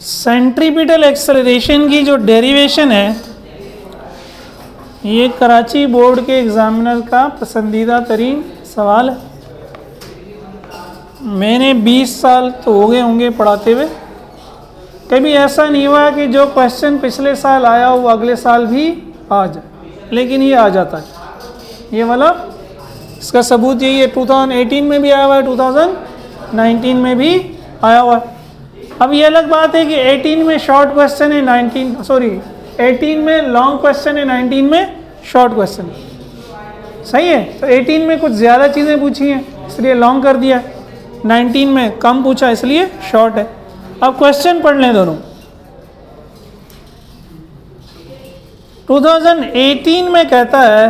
Centripetal acceleration की जो derivation है, ये कराची बोर्ड के एग्जामिनर का पसंदीदा तरीन सवाल है। मैंने 20 साल तो हो गए होंगे पढ़ाते हुए, कभी ऐसा नहीं हुआ कि जो क्वेश्चन पिछले साल आया वो अगले साल भी आ जाए, लेकिन ये आ जाता है। ये वाला इसका सबूत यही है, 2018 में भी आया हुआ है, 2019 में भी आया हुआ है। अब ये अलग बात है कि 18 में शॉर्ट क्वेश्चन है, 18 में लॉन्ग क्वेश्चन है, 19 में शॉर्ट क्वेश्चन है। सही है, तो 18 में कुछ ज़्यादा चीज़ें पूछी हैं इसलिए लॉन्ग कर दिया, 19 में कम पूछा इसलिए शॉर्ट है। अब क्वेश्चन पढ़ लें दोनों। 2018 में कहता है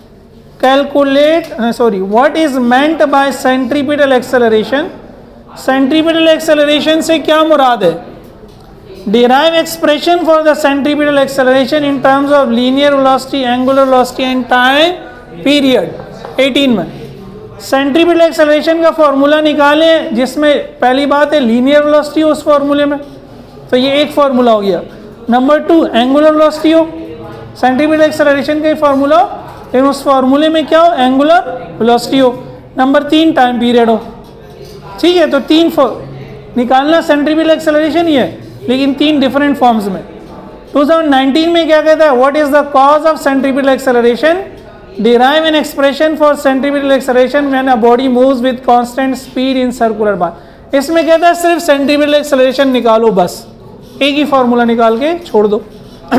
what is meant by centripetal acceleration. Centripetal acceleration से क्या मुराद है? Derive expression for the centripetal acceleration in terms of linear velocity, angular velocity and time period. 18 में सेंट्रीपिटल एक्सेलरेशन का फॉर्मूला निकालें, जिसमें पहली बात है लीनियर वेलोसिटी हो उस फॉर्मूले में, तो ये एक फार्मूला हो गया। नंबर 2 एंगुलर वेलोसिटी हो, सेंट्रीपिटल एक्सेलरेशन का ही फार्मूला, लेकिन उस फार्मूले में क्या हो? एंगुलर वेलोसिटी हो। नंबर 3 टाइम पीरियड हो। ठीक है, तो 3 निकालना सेंट्रीपिटल एक्सेलरेशन ही है, लेकिन 3 डिफरेंट फॉर्म्स में। 2019 में क्या कहता है? What is the cause of centripetal acceleration, derive an expression for centripetal acceleration when a body moves with constant speed in circular path. इसमें कहता है सिर्फ सेंट्रीपिटल एक्सेलरेशन निकालो, बस एक ही फॉर्मूला निकाल के छोड़ दो।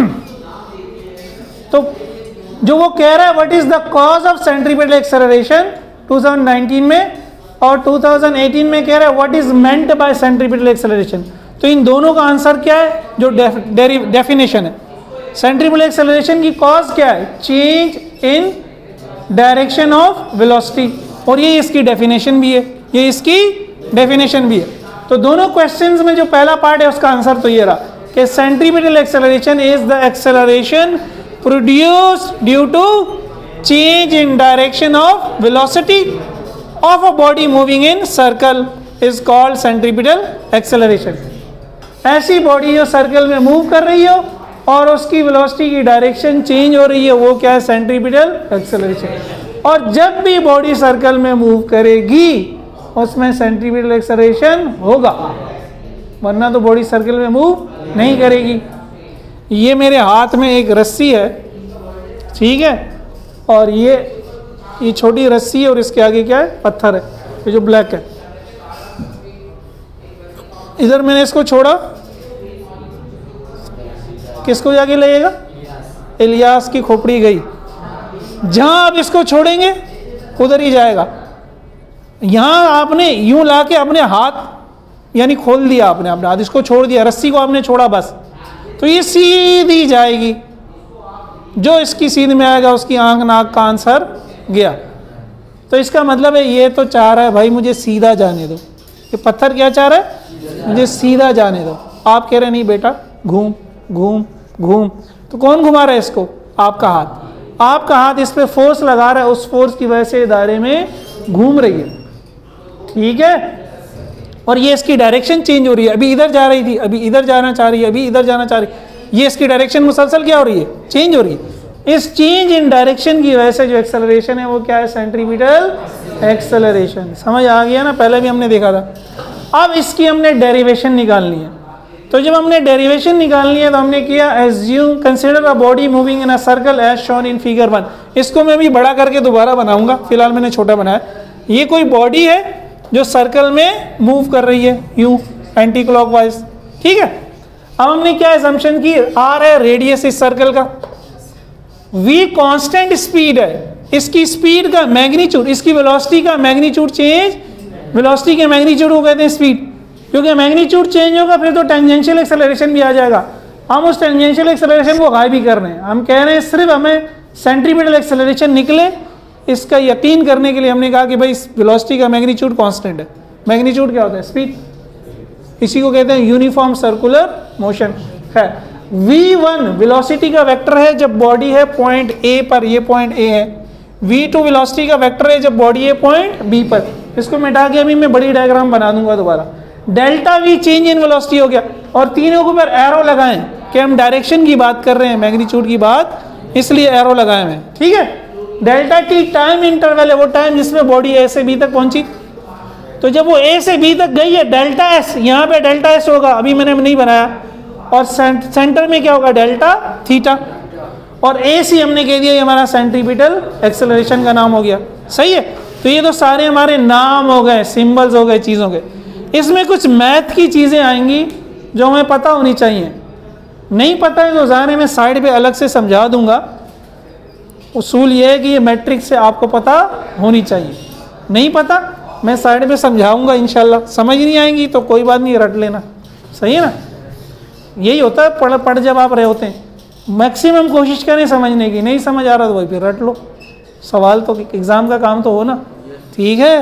तो जो वो कह रहा है what is the cause of centripetal acceleration 2019 में, और 2018 में कह रहा है what is meant by centripetal acceleration. तो इन दोनों का आंसर क्या है? जो डेफिनेशन है, सेंट्रीपिटल एक्सेलरेशन की कॉज क्या है? Change in direction of velocity, और ये इसकी डेफिनेशन भी है, ये इसकी डेफिनेशन भी है। तो दोनों क्वेश्चंस में जो पहला पार्ट है उसका आंसर तो ये रहा कि centripetal acceleration is the acceleration produced due to change in direction of velocity of a body moving in circle is called centripetal acceleration. ऐसी बॉडी जो सर्कल में मूव कर रही हो और उसकी वेलोसिटी की डायरेक्शन चेंज हो रही है, वो क्या है? Centripetal acceleration. और जब भी बॉडी सर्कल में मूव करेगी उसमें सेंट्रीपिटल एक्सेलरेशन होगा, वरना तो बॉडी सर्कल में मूव नहीं करेगी। ये मेरे हाथ में एक रस्सी है, ठीक है, और ये छोटी रस्सी है और इसके आगे क्या है? पत्थर है, ये जो ब्लैक है। इधर मैंने इसको छोड़ा, किसको जाके लगेगा? इलियास की खोपड़ी गई। जहां आप इसको छोड़ेंगे उधर ही जाएगा। यहां आपने यूं लाके अपने हाथ यानी खोल दिया, आपने अपने हाथ इसको छोड़ दिया, रस्सी को आपने छोड़ा बस, तो ये सीधी जाएगी। जो इसकी सीध में आएगा उसकी आंख नाक का आंसर गया। तो इसका मतलब है ये तो चाह रहा है भाई मुझे सीधा जाने दो, ये पत्थर क्या चाह रहा है? मुझे सीधा जाने दो। आप कह रहे नहीं बेटा घूम घूम घूम, तो कौन घुमा रहा है इसको? आपका हाथ। आपका हाथ इस पे फोर्स लगा रहा है, उस फोर्स की वजह से दायरे में घूम रही है, ठीक है। और ये इसकी डायरेक्शन चेंज हो रही है, अभी इधर जा रही थी, अभी इधर जाना चाह रही है, अभी इधर जाना चाह रही है। ये इसकी डायरेक्शन मुसलसल क्या हो रही है? चेंज हो रही है। इस चेंज इन डायरेक्शन की वजह से जो एक्सेलरेशन है वो क्या है? Centripetal acceleration. समझ आ गया ना? पहले भी हमने देखा था। अब इसकी हमने डेरिवेशन निकालनी है। तो जब हमने डेरिवेशन निकालनी है तो हमने किया assume consider a body moving in a circle as shown in figure 1। इसको मैं भी बड़ा करके दोबारा बनाऊंगा, फिलहाल मैंने छोटा बनाया। ये कोई बॉडी है जो सर्कल में मूव कर रही है यूं एंटी क्लॉकवाइज, ठीक है। अब हमने क्या असम्पशन की? आर है रेडियस इस सर्कल का, वी कांस्टेंट स्पीड है, इसकी स्पीड का मैग्नीट्यूड, इसकी वेलोसिटी का मैग्नीट्यूड चेंज, वेलोसिटी के मैग्नीट्यूड को कहते हैं स्पीड। क्योंकि मैग्नीट्यूड चेंज होगा फिर तो टेंजेंशियल एक्सेलरेशन भी आ जाएगा। हम उस टेंजेंशियल एक्सेलरेशन को गायब ही कर रहे हैं। हम कह रहे हैं सिर्फ हमें सेंट्रीपिटल एक्सेलरेशन निकले, इसका यकीन करने के लिए हमने कहा कि भाई वेलोसिटी का मैग्नीट्यूड कांस्टेंट है। मैग्नीट्यूड क्या होता है? स्पीड। इसी को कहते हैं यूनिफॉर्म सर्कुलर मोशन है। v1 वेलोसिटी का वेक्टर है जब बॉडी है पॉइंट ए पर, ये पॉइंट ए है। v2 वेलोसिटी का वेक्टर है जब बॉडी है पॉइंट बी पर। इसको मिटा के अभी मैं बड़ी डायग्राम बना दूंगा दोबारा। Delta V change in velocity हो गया। और तीनों के ऊपर एरो लगाएं कि हम डायरेक्शन की बात कर रहे हैं, मैग्नीट्यूड की बात, इसलिए एरो लगाए हुए हैं, ठीक है। डेल्टा टी टाइम इंटरवल है, वो टाइम जिसमें बॉडी ए से बी तक पहुंची। तो जब वो ए से बी तक गई है, डेल्टा एस, यहाँ पे डेल्टा एस होगा, अभी मैंने नहीं बनाया, और सेंटर में क्या होगा, डेल्टा थीटा, और ए सी हमने कह दिया ये हमारा सेंट्रीपिटल एक्सेलरेशन का नाम हो गया, सही है। तो ये तो सारे हमारे नाम हो गए, सिंबल्स हो गए, चीज़ों के। इसमें कुछ मैथ की चीज़ें आएंगी जो हमें पता होनी चाहिए। नहीं पता है तो ज़ाहिर है मैं साइड पे अलग से समझा दूंगा। उसूल ये है कि ये मैट्रिक से आपको पता होनी चाहिए। नहीं पता मैं साइड पे समझाऊंगा इंशाल्लाह। समझ नहीं आएंगी तो कोई बात नहीं, रट लेना, सही है ना। यही होता है पढ़ पढ़ जब आप रहे होते हैं, मैक्सिमम कोशिश करें समझने की, नहीं समझ आ रहा तो वही फिर रट लो। सवाल तो एग्ज़ाम का काम तो हो ना, ठीक है।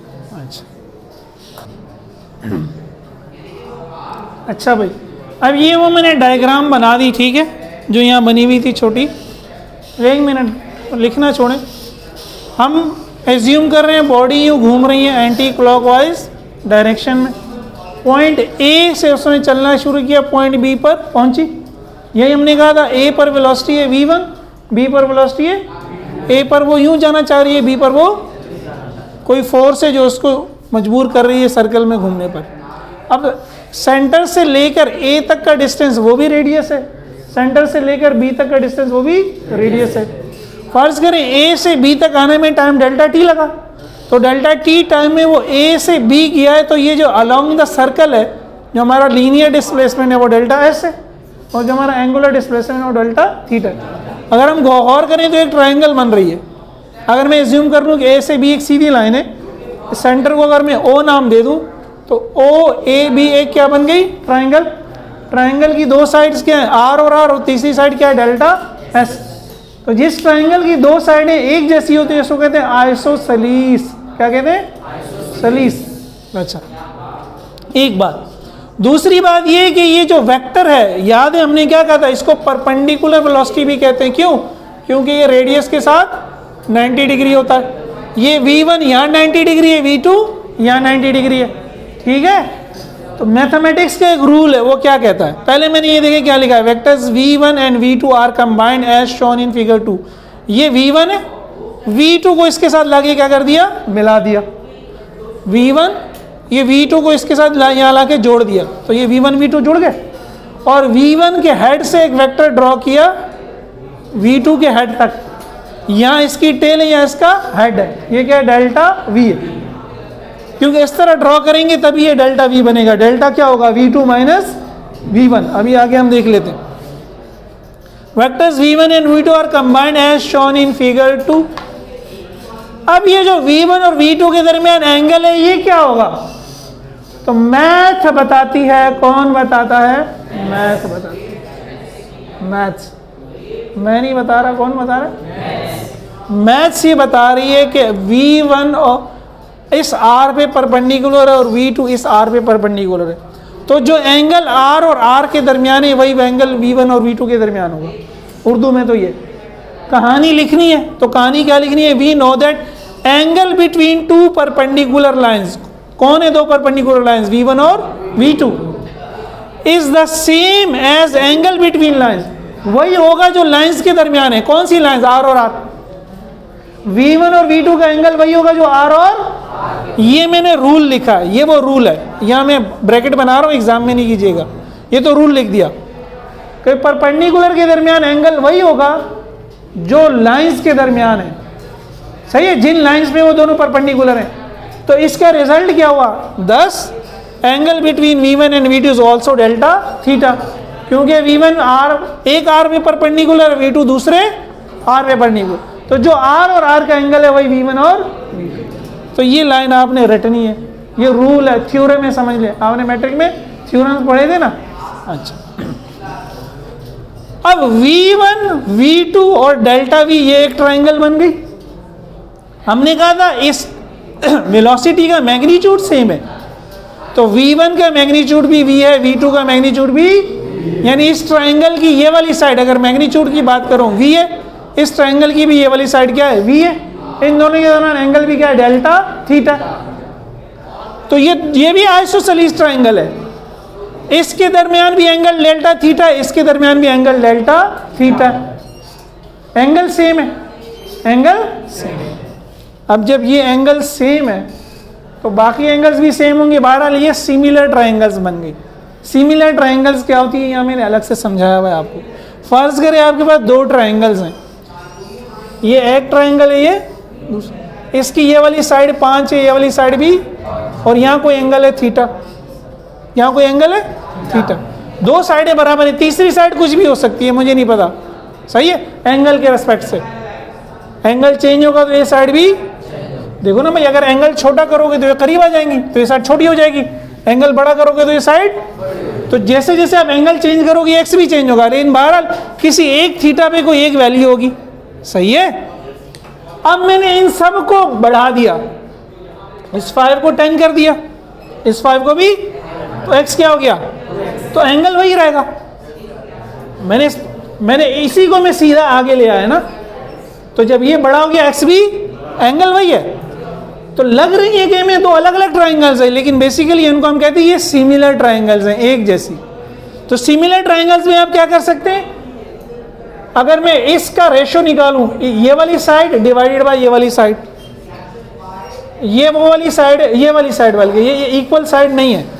अच्छा भाई, अब ये वो मैंने डायग्राम बना दी, ठीक है, जो यहाँ बनी हुई थी छोटी। एक मिनट लिखना छोड़ें। हम एज्यूम कर रहे हैं बॉडी यूँ घूम रही है एंटी क्लॉकवाइज डायरेक्शन में। पॉइंट ए से उसने चलना शुरू किया, पॉइंट बी पर पहुंची। यही हमने कहा था, ए पर वेलोसिटी है v1, बी पर वेलोसिटी है, ए पर वो यूं जाना चाह रही है, बी पर वो कोई फोर्स है जो उसको मजबूर कर रही है सर्कल में घूमने पर। अब सेंटर से लेकर ए तक का डिस्टेंस वो भी रेडियस है, सेंटर से लेकर बी तक का डिस्टेंस वो भी रेडियस है। फर्ज करें ए से बी तक आने में टाइम डेल्टा टी लगा, तो डेल्टा टी टाइम में वो ए से बी किया है, तो ये जो अलोंग द सर्कल है, जो हमारा लीनियर डिस्प्लेसमेंट है वो डेल्टा एस है, और जो हमारा एंगुलर डिस्प्लेसमेंट है वो डेल्टा थीटा है। अगर हम गौर करें तो एक ट्रायंगल बन रही है। अगर मैं एज्यूम कर लूँ कि ए से बी एक सीधी लाइन है, सेंटर को अगर मैं ओ नाम दे दूँ तो ओ ए बी एक क्या बन गई, ट्रायंगल। ट्रायंगल की दो साइड्स क्या है, आर और तीसरी साइड क्या है, डेल्टा एस। तो जिस ट्रायंगल की दो साइडें एक जैसी होती है उसको कहते हैं आइसोसेलीस। क्या कहते हैं, सलीस। अच्छा, एक बात। दूसरी बात ये कि ये जो वेक्टर है, याद है हमने क्या कहा था, इसको परपेंडिकुलर वेलोसिटी भी कहते हैं। क्यों? क्योंकि ये रेडियस के साथ 90 डिग्री होता है। ये v1 यहाँ 90 डिग्री है, v2 यहाँ 90 डिग्री है, ठीक है। तो मैथमेटिक्स का एक रूल है, वो क्या कहता है, पहले मैंने ये देखे क्या लिखा है, vectors v1 and v2 are combined as shown in figure 2। ये v1 है, v2 को इसके साथ लाके क्या कर दिया, मिला दिया। v1 ये v2 को इसके साथ यहाँ ला के जोड़ दिया, तो ये v1 v2 जुड़ गए। और v1 के हेड से एक वेक्टर ड्रॉ किया v2 के हेड तक, यहाँ इसकी टेल है, यहाँ इसका हेड है, ये क्या है, डेल्टा v है। क्योंकि इस तरह ड्रॉ करेंगे तभी ये डेल्टा v बनेगा। डेल्टा क्या होगा, v2 माइनस v1। अभी आगे हम देख लेते हैं। Vectors v1 and v2 are combined as shown in figure 2। अब ये जो v1 और v2 के दरमियान एंगल है, ये क्या होगा, तो मैथ बताती है। कौन बताता है, मैथ बताती है। मैथ्स, मैं नहीं बता रहा, कौन बता रहा है, मैथ्स ये बता रही है कि v1 और इस r पे परपेंडिकुलर है और v2 इस r पे परपेंडिकुलर है। तो जो एंगल r और r के दरमियान है वही एंगल v1 और v2 के दरमियान होगा। उर्दू में तो ये कहानी लिखनी है, तो कहानी क्या लिखनी है, we know that angle between two perpendicular lines. कौन है दो परपेंडिकुलर लाइंस, v1 और v2, is the same as angle between lines. वही होगा जो लाइंस के दरमियान है। कौन सी लाइंस, r और r। v1 और v2 का एंगल वही होगा जो r और, ये मैंने रूल लिखा है, ये वो रूल है। यहाँ मैं ब्रैकेट बना रहा हूँ, एग्जाम में नहीं कीजिएगा, ये तो रूल लिख दिया कि परपेंडिकुलर के दरमियान एंगल वही होगा जो लाइंस के दरमियान है, सही है, जिन लाइंस में वो दोनों परपेंडिकुलर हैं। तो इसका रिजल्ट क्या हुआ, 10 angle between v1 and v2 is also delta theta. क्योंकि v1 r एक r में परपेंडिकुलर, v2 दूसरे r में परपेंडिकुलर। तो जो r और r का एंगल है वही v1 और v2। तो ये लाइन आपने रटनी है, ये रूल है, थ्योरम में समझ ले। आपने मैट्रिक में थ्योरम पढ़े थे ना। अच्छा, अब v1 v2 और डेल्टा v ये एक ट्रायंगल बन गई। हमने कहा था इस वेलोसिटी का मैग्नीट्यूड सेम है, तो v1 का मैग्नीट्यूड भी v है, v2 का मैग्नीट्यूड भी, यानी इस ट्रायंगल की ये वाली साइड अगर मैग्नीट्यूड की बात करूं v है, इस ट्रायंगल की भी ये वाली साइड क्या है, v है। इन दोनों के दरमियान एंगल भी क्या है, डेल्टा थीटा। तो ये भी आइसोसेलेस ट्राइंगल है, इसके दरमियान भी एंगल डेल्टा थीटा, इसके दरमियान भी angle delta theta, angle same है, एंगल सेम है। अब जब ये एंगल सेम है तो बाकी एंगल्स भी सेम होंगे, बहरहाल ये सिमिलर ट्राइंगल्स बन गई। सिमिलर ट्राइंगल्स क्या होती है यहाँ मैंने अलग से समझाया हुआ है आपको। फर्ज करें आपके पास दो ट्राइंगल्स हैं, ये एक ट्राइंगल है, ये दूसरा, इसकी ये वाली साइड 5 है, ये वाली साइड भी, और यहाँ कोई एंगल है थीटा, यहाँ कोई एंगल है थीटा, दो साइडें बराबर है, तीसरी साइड कुछ भी हो सकती है, मुझे नहीं पता, सही है। एंगल के रेस्पेक्ट से एंगल चेंज होगा तो ये साइड भी, देखो ना भाई, अगर एंगल छोटा करोगे तो ये करीब आ जाएंगी, तो ये साइड छोटी हो जाएगी, एंगल बड़ा करोगे तो ये साइड, तो जैसे जैसे आप एंगल चेंज करोगे एक्स भी चेंज होगा, लेकिन बहरहाल किसी एक थीटा पे कोई एक वैल्यू होगी, सही है। अब मैंने इन सब को बढ़ा दिया, इस 5 को 10 कर दिया, इस 5 को भी, तो एक्स क्या हो गया, तो एंगल वही रहेगा। मैंने इसी को मैं सीधा आगे ले आया ना, तो जब ये बड़ा हो गया एक्स भी, एंगल वही है। तो लग रही है कि में दो अलग अलग ट्राइंगल्स है, लेकिन बेसिकली इनको हम कहते हैं ये सिमिलर ट्राइंगल्स हैं, एक जैसी। तो सिमिलर ट्राइंगल्स में आप क्या कर सकते हैं, अगर मैं इसका रेशो निकालूं, ये वाली साइड डिवाइडेड बाय ये वाली साइड, ये वो वाली साइड, ये वाली साइड वाली, ये इक्वल साइड नहीं है,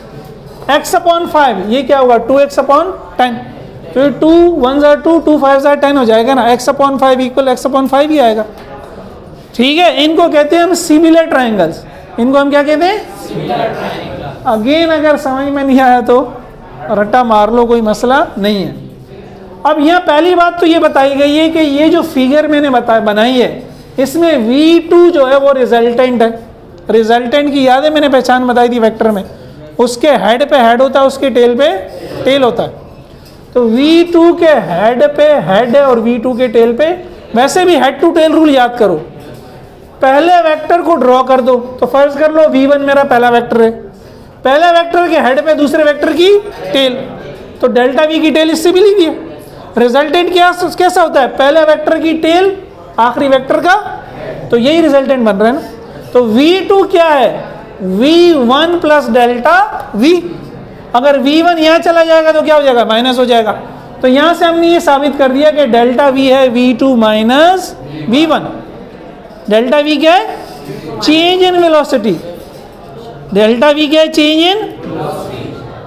x/5, ये क्या होगा 2x/10, तो ये 2 1s are 2, 2 5s are 10 हो जाएगा ना, x/5 इक्वल x/5 ही आएगा, ठीक है। इनको कहते हैं हम सिमिलर ट्राइंगल्स, इनको हम क्या कहते हैं, अगेन अगर समझ में नहीं आया तो रट्टा मार लो, कोई मसला नहीं है। अब यहाँ पहली बात तो ये बताई गई है कि ये जो फिगर मैंने बनाई है, इसमें V2 जो है वो रिजल्टेंट है। रिजल्टेंट की याद है, मैंने पहचान बताई थी वेक्टर में, उसके हेड पे हेड होता है, उसके टेल पे टेल होता है। तो V2 के हेड पे हेड है और V2 के टेल पे, वैसे भी हेड टू टेल रूल याद करो, पहले वेक्टर को ड्रॉ कर दो, तो फर्ज कर लो V1 मेरा पहला वेक्टर है, पहले वेक्टर के हेड पे दूसरे वेक्टर की टेल, तो डेल्टा V की टेल इससे मिली हुई है। रिजल्टेंट कैसा होता है, पहले वेक्टर की टेल आखिरी वेक्टर का, तो यही रिजल्टेंट बन रहा है ना। तो V2 क्या है, V1 प्लस डेल्टा V, अगर V1 यहाँ चला जाएगा तो क्या हो जाएगा, माइनस हो जाएगा। तो यहाँ से हमने ये साबित कर दिया कि डेल्टा V है V2 minus V1। Delta V क्या है, change in velocity, delta V क्या है, चेंज इन।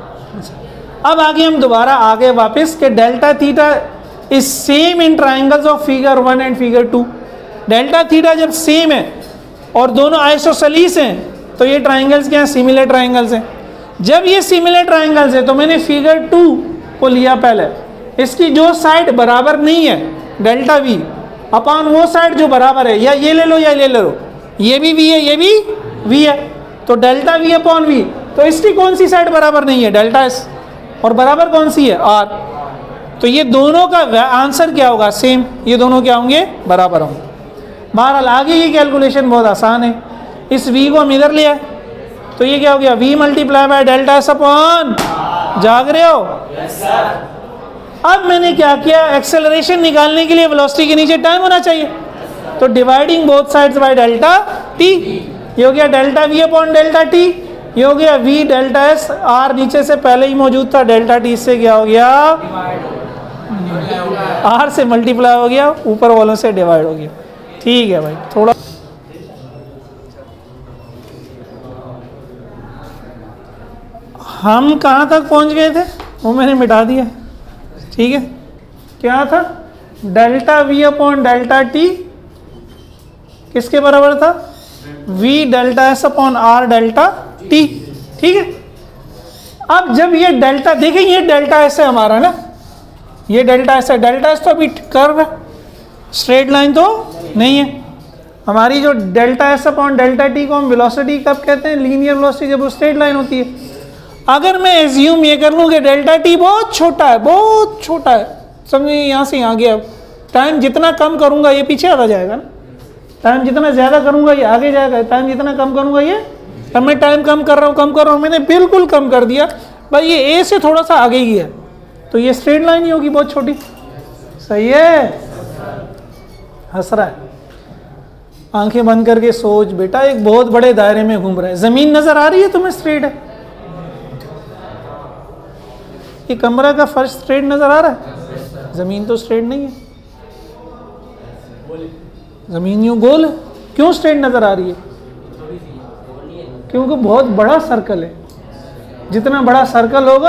अब आगे हम दोबारा आगे वापस के delta theta is same in triangles of figure 1 and figure 2। Delta theta जब सेम है और दोनों आइसोसेलेस हैं तो ये ट्राइंगल्स क्या हैं, सिमिलर ट्राइंगल्स हैं। जब ये सिमिलर ट्राइंगल्स है तो मैंने फिगर 2 को लिया पहले, इसकी जो साइड बराबर नहीं है डेल्टा V अपॉन वो साइड जो बराबर है, या ये ले लो या ये ले लो, ये भी V है ये भी V है, तो डेल्टा V अपॉन V, तो इसकी कौन सी साइड बराबर नहीं है, डेल्टा S, और बराबर कौन सी है, R। तो ये दोनों का आंसर क्या होगा, सेम, ये दोनों क्या होंगे, बराबर होंगे। बहरहाल आगे ये कैलकुलेशन बहुत आसान है, इस V को हम इधर ले आए तो ये क्या हो गया, V multiply by delta S upon, जाग रहे हो। अब मैंने क्या किया, एक्सेलरेशन निकालने के लिए वेलोसिटी के नीचे टाइम होना चाहिए, तो dividing both sides by delta t, ये हो गया delta V upon delta t, ये हो गया V डेल्टा S, R नीचे से पहले ही मौजूद था, डेल्टा t से क्या हो गया, R से मल्टीप्लाई हो गया, ऊपर वालों से डिवाइड हो गया। ठीक है भाई, थोड़ा हम कहाँ तक पहुँच गए थे वो मैंने मिटा दिया, ठीक है। क्या था, delta V upon delta t किसके बराबर था, V delta S upon R delta t, ठीक है। अब जब ये डेल्टा देखें, ये डेल्टा S है हमारा ना, ये डेल्टा S है, डेल्टा S तो अभी कर्व है, स्ट्रेट लाइन तो नहीं है हमारी। जो delta S upon delta t को हम वेलोसिटी कब कहते हैं, लीनियर वेलोसिटी, जब वो स्ट्रेट लाइन होती है। अगर मैं एज्यूम ये कर लूँ कि डेल्टा t बहुत छोटा है, बहुत छोटा है, समझिए यहाँ से यहाँ गया, टाइम जितना कम करूँगा ये पीछे आता जाएगा ना, टाइम जितना ज़्यादा करूँगा ये आगे जाएगा, टाइम जितना कम करूँगा ये, अब मैं टाइम कम कर रहा हूँ, मैंने बिल्कुल कम कर दिया भाई, ये A से थोड़ा सा आगे ही है, तो ये स्ट्रेट लाइन ही होगी बहुत छोटी, सही है, हंस रहा है। आंखें बंद करके सोच बेटा, एक बहुत बड़े दायरे में घूम रहा है। ज़मीन नज़र आ रही है तुम्हें? स्ट्रेट है। ये कमरा का फर्श स्ट्रेट नज़र आ रहा है? ज़मीन तो स्ट्रेट नहीं है, ज़मीन यूँ गोल है। क्यों स्ट्रेट नज़र आ रही है? क्योंकि बहुत बड़ा सर्कल है। जितना बड़ा सर्कल होगा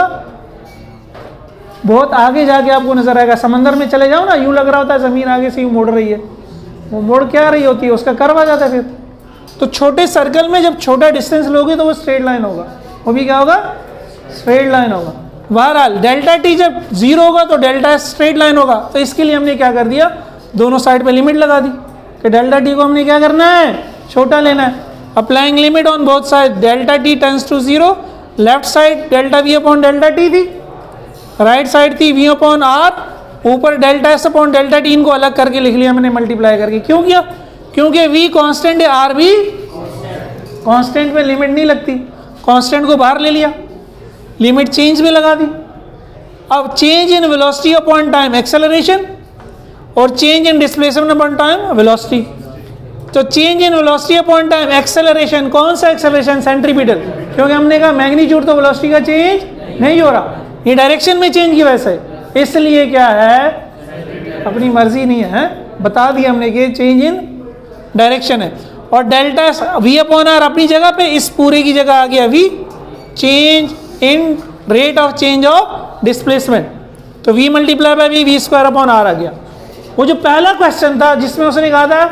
बहुत आगे जाके आपको नजर आएगा। समंदर में चले जाओ ना, यूं लग रहा होता है ज़मीन आगे से यूं मोड़ रही है, वो मोड़ क्या रही होती है, उसका कर्व आ जाता है। फिर तो छोटे सर्कल में जब छोटा डिस्टेंस लोगे तो वो स्ट्रेट लाइन होगा, वो भी क्या होगा? स्ट्रेट लाइन होगा। बहरहाल डेल्टा टी जब 0 होगा तो डेल्टा स्ट्रेट लाइन होगा। तो इसके लिए हमने क्या कर दिया, दोनों साइड पे लिमिट लगा दी कि डेल्टा टी को हमने क्या करना है, छोटा लेना है। Applying limit on both side, delta t tends to 0। Left side delta v upon delta t थी, राइट साइड थी वी अपॉन आर, ऊपर delta s upon delta t. इनको अलग करके लिख लिया मैंने मल्टीप्लाई करके। क्यों किया? क्योंकि वी कांस्टेंट है, आर भी कांस्टेंट में लिमिट नहीं लगती। कांस्टेंट को बाहर ले लिया, लिमिट चेंज में लगा दी। अब change in velocity upon time acceleration और change in displacement upon time velocity. तो change in velocity upon time acceleration, कौन सा एक्सेलरेशन? सेंट्रीपिटल, क्योंकि हमने कहा मैग्नीट्यूड तो वेलोसिटी का चेंज नहीं हो रहा, ये डायरेक्शन में चेंज की वजह से, इसलिए क्या है, अपनी मर्जी नहीं है, बता दिया हमने कि चेंज इन डायरेक्शन है। और डेल्टा वी अपॉन आर अपनी जगह पे, इस पूरे की जगह आ गया v, change in rate of change of displacement. तो v multiply by v, v square upon r आ गया। वो जो पहला क्वेश्चन था जिसमें उसने कहा था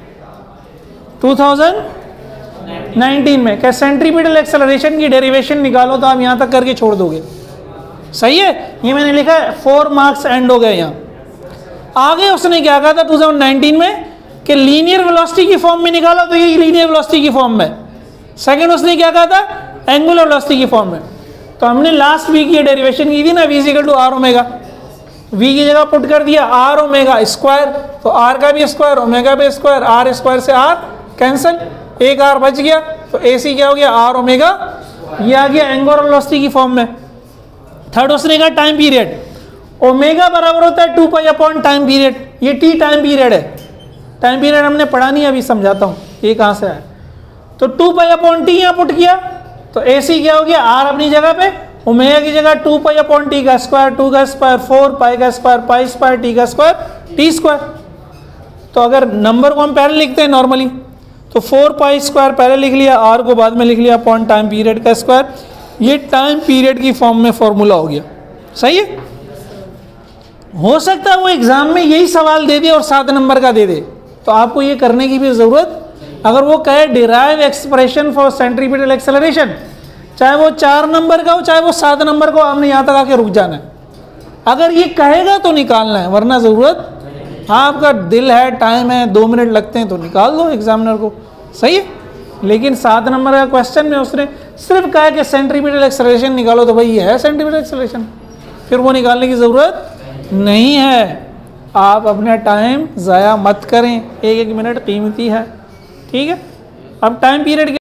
2019 में क्या सेंट्रीपिटल एक्सेलरेशन की डेरिवेशन निकालो, तो आप यहां तक करके छोड़ दोगे। सही है, ये मैंने लिखा है, 4 मार्क्स एंड हो गए यहाँ। आगे उसने क्या कहा था 2019 में कि लीनियर वेलोसिटी की फॉर्म में निकालो, तो ये लीनियर वेलोसिटी की फॉर्म में। सेकंड उसने क्या कहा था, एंगुलर वेलोसिटी की फॉर्म में। तो हमने लास्ट वीक ये डेरिवेशन की थी ना, v equal to r omega. v की जगह पुट कर दिया आर ओमेगा स्क्वायर, तो r का भी स्क्वायर, ओमेगा भी स्क्वायर, आर स्क्वायर से r कैंसिल, एक r बच गया, तो ac क्या हो गया, r ओमेगा। ये आ गया एंगुलर वेलोसिटी की फॉर्म में। थर्ड उसने कहा टाइम पीरियड, ओमेगा बराबर होता है 2 पाई अपॉन टाइम पीरियड। ये t टाइम पीरियड है, टाइम पीरियड हमने पढ़ा नहीं, अभी समझाता हूँ ये कहाँ से आया। तो 2 पाई अपॉन टी यहाँ पुट किया, तो AC क्या हो गया, R अपनी जगह पे, ओमेगा की जगह 2 पाई अपॉन टी का स्क्वायर, 2 का स्क्वायर 4, पाई का स्क्वायर पाई स्क्वायर, टी का स्क्वायर टी स्क्वायर। तो अगर नंबर को हम पहले लिखते हैं नॉर्मली, तो 4 पाई स्क्वायर पहले लिख लिया, R को बाद में लिख लिया अपॉन टाइम पीरियड का स्क्वायर। ये टाइम पीरियड की फॉर्म में फॉर्मूला हो गया। सही है, हो सकता है वो एग्जाम में यही सवाल दे दे और 7 नंबर का दे दे, तो आपको ये करने की भी जरूरत, अगर वो कहे derive expression for centripetal acceleration, चाहे वो 4 नंबर का हो चाहे वो 7 नंबर का हो, आपने यहाँ तक आके रुक जाना है। अगर ये कहेगा तो निकालना है, वरना ज़रूरत, हाँ आपका दिल है, टाइम है, 2 मिनट लगते हैं तो निकाल दो एग्जामिनर को। सही है, लेकिन 7 नंबर का क्वेश्चन में उसने सिर्फ कहा कि सेंट्रीपिटल एक्सेलरेशन निकालो, तो भाई ये है सेंट्रीपिटल एक्सेलरेशन, फिर वो निकालने की ज़रूरत नहीं है। आप अपना टाइम ज़ाया मत करें, 1-1 मिनट कीमती है। ठीक है, अब टाइम पीरियड